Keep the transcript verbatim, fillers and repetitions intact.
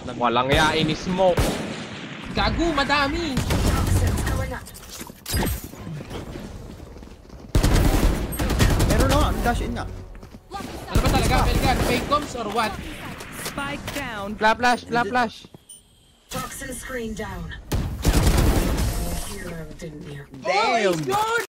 Walang yain ni Smoke. Gago, madami. Meron na, dash in nga. Ano ba talaga, Pelgan? Fake comms or what? Spike down. Fla flash, fla flash. Toxin screen down. Your hero didn't hear. Damn! Oh my God!